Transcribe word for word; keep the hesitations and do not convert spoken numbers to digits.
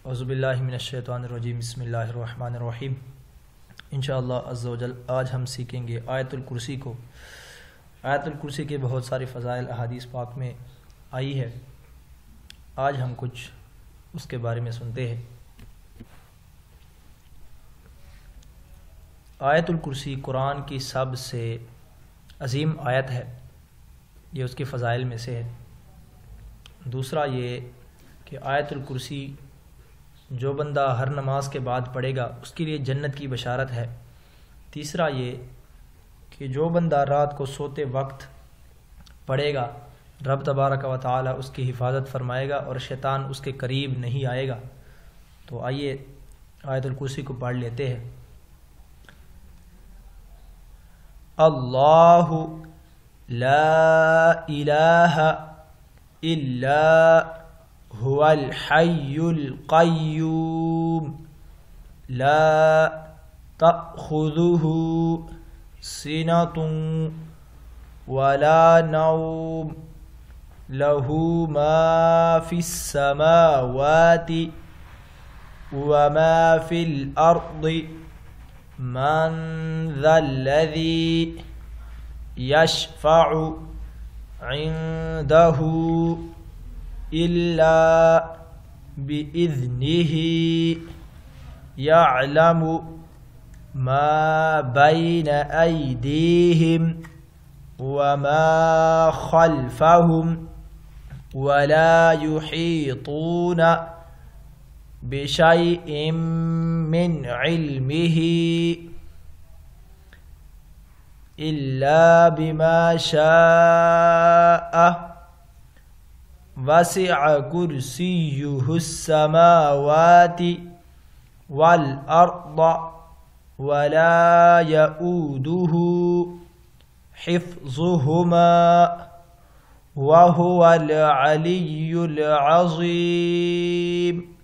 اعوذ باللہ من الشیطان الرجیم بسم اللہ الرحمن الرحیم۔ انشاءاللہ عز و جل آج ہم سیکھیں گے آیت الکرسی کو۔ آیت الکرسی کے بہت سارے فضائل احادیث پاک میں آئی ہے، آج ہم کچھ اس کے بارے میں سنتے ہیں۔ آیت الکرسی قرآن کی سب سے عظیم آیت ہے، یہ اس کے فضائل میں سے ہے۔ دوسرا یہ کہ آیت الکرسی جو بندہ ہر نماز کے بعد پڑھے گا اس کے لیے جنت کی بشارت ہے۔ تیسرا یہ کہ جو بندہ رات کو سوتے وقت پڑھے گا رب تبارک و تعالی اس کی حفاظت فرمائے گا اور شیطان اس کے قریب نہیں آئے گا۔ تو آئیے آیت الکرسی کو پڑھ لیتے ہیں۔ اللہ لا الہ الا هو الحي القيوم لا تأخذه سنة ولا نوم له ما في السماوات وما في الأرض من ذا الذي يشفع عنده إلا بإذنه يعلم ما بين أيديهم وما خلفهم ولا يحيطون بشيء من علمه إلا بما شاء وسع كرسيه السماوات والأرض ولا يؤوده حفظهما وهو العلي العظيم۔